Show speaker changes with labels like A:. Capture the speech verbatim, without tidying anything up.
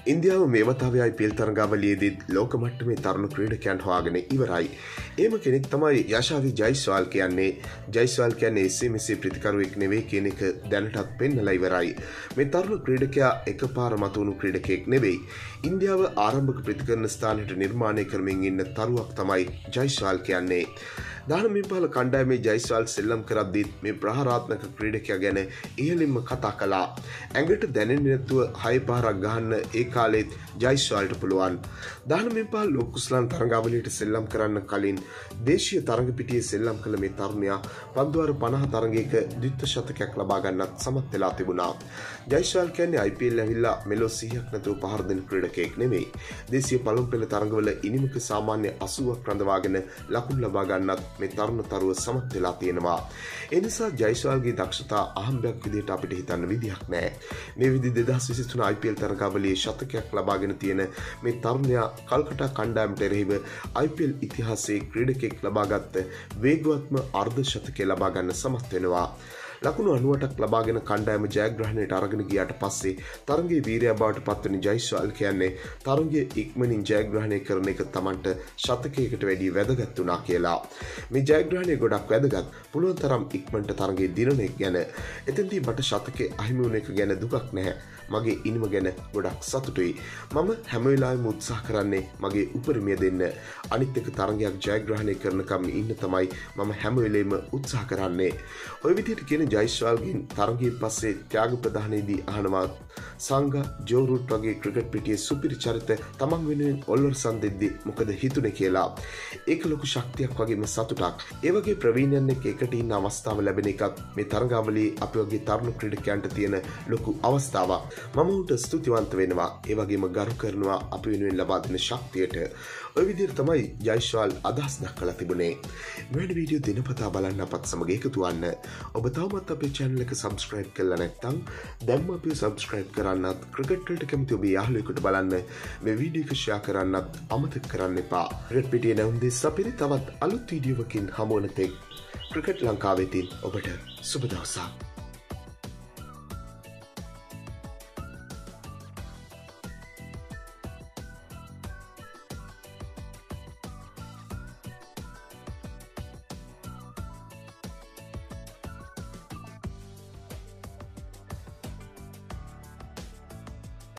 A: ඉන්දියාව මේ වතාවේ I P L තරගාවලියේදී ලෝක මට්ටමේ තරුණ ක්‍රීඩකයන් හොයාගෙන ඉවරයි. ඒම කෙනෙක් තමයි යශාවි ජයිස්වාල් කියන්නේ. ජයිස්වාල් කියන්නේ එසේ මෙසේ ප්‍රතිකරුවෙක් නෙවෙයි කියන එක දැනටත් පෙන්නලා ඉවරයි. මේ තරුණ ක්‍රීඩකයා එකපාර මතුවුණු ක්‍රීඩකයෙක් නෙවෙයි. ඉන්දියාව ආරම්භක ප්‍රතිකරණ ස්ථානයට නිර්මාණය කරමින් ඉන්න තරුවක් තමයි ජයිස්වාල් කියන්නේ. දානමිපාල කණ්ඩායමේ ජයිස්වාල් සෙල්ලම් කරද්දීත් මේ ප්‍රහාරාත්මක ක්‍රීඩකයා ගැන ඉහළින්ම කතා කළා. ඇඟට දැනෙන්නේ නැතුව හය පාරක් ගහන්න ඒ කාලෙත් ජයිස්වාල්ට පුළුවන්. දානමිපාල ලෝක කුසලාන තරගාවලියට සෙල්ලම් කරන්න කලින් දේශීය තරග පිටියේ සෙල්ලම් කළ මේ තරුණයා පන්දුවාර පනහ තරගයක ද්විත්ව ශතකයක් ලබා ගන්නත් සමත් වෙලා තිබුණා. ජයිස්වාල් කියන්නේ I P L ඇවිල්ලා මෙලෝ සියයක් නැතුව පහර දෙන ක්‍රීඩකයෙක් නෙමෙයි. දේශීය පළමු පෙළ තරගවල ඉනිමක සාමාන්‍ය අසූවක් රඳවාගෙන ලකුණු ලබා ගන්නත් මේ තරුණ තරුව සමත් වෙලා තියෙනවා. ඒ නිසා ජයිස්වාල්ගේ දක්ෂතා අහම්බයක් විදිහට අපිට හිතන්න විදිහක් නැහැ. මේ විදි දෙදහස් විසි තුන I P L තරගාවලියේ ශතකයක් ලබාගෙන තියෙන මේ තරුණයා කල්කටා කණ්ඩායමට එරෙහිව I P L ඉතිහාසයේ ක්‍රීඩකයෙක් ලබාගත් වේගවත්ම අර්ධ ශතකය ලබා ගන්න සමත් වෙනවා. ලකුණු අනූඅටක් ලබාගෙන කණ්ඩායම ජයග්‍රහණයට අරගෙන ගියාට පස්සේ තරගයේ වීරයා බවට පත්වන ජයිස්වාල් කියන්නේ තරගයේ ඉක්මනින් ජයග්‍රහණය කරන එක Tamanට ශතකයකට වැඩිය වැදගත් වුණා කියලා. මේ ජයග්‍රහණය ගොඩක් වැදගත්. පුළුවන් තරම් ඉක්මනට තරගයේ දිනන එක ගැන. එතෙන්දී මට ශතකේ අහිමි වුණ එක ගැන දුකක් නැහැ. මගේ ඉනිම ගැන ගොඩක් සතුටුයි. මම හැම වෙලාවෙම උත්සාහ කරන්නේ මගේ උපරිමය දෙන්න. අනිත් එක තරගයක් ජයග්‍රහණය කරනකම් ඉන්න තමයි මම හැම වෙලෙම උත්සාහ කරන්නේ. ඔය විදිහට කියන ජයිස්වාල්ගෙන් තරගයෙන් පස්සේ ත්‍යාග ප්‍රදානයේදී අහනවා සංග ජෝරුට් වගේ ක්‍රිකට් පිටියේ සුපිරි චරිත තමන් වෙනුවෙන් ඔල්ලර්සන් දෙද්දි මොකද හිතුනේ කියලා. ඒක ලොකු ශක්තියක් වගේම සතුටක්. ඒ වගේ ප්‍රවීණයන් එක්ක එකට ඉන්න අවස්ථාව ලැබෙන එකත් මේ තරගාවලියේ අපි වගේ තරුණ ක්‍රීඩකයන්ට තියෙන ලොකු අවස්ථාවක්. මම උන්ට ස්තුතිවන්ත වෙනවා. ඒ වගේම ගරු කරනවා අපි වෙනුවෙන් ලබා දෙන ශක්තියට. ඔය විදිහට තමයි ජයිස්වාල් අදහස් දක්වලා තිබුණේ. මෙවැනි වීඩියෝ දිනපතා බලන්න අපත් සමග එකතු වන්න. ඔබ තවමත් අපේ channel එක subscribe කරලා නැත්නම් දැන්ම අපිව subscribe කරන්නත් ක්‍රිකට් වලට කැමති ඔබේ යාළුවෙකුට බලන්න මේ වීඩියෝ එක share කරන්නත් අමතක කරන්න එපා. ක්‍රිකට් පිටියේ නැවුම් දෙස් අපිට තවත් අලුත් වීඩියෝවකින් හමු වන තෙක් ක්‍රිකට් ලංකාවේ තින් ඔබට සුබ දවසක්.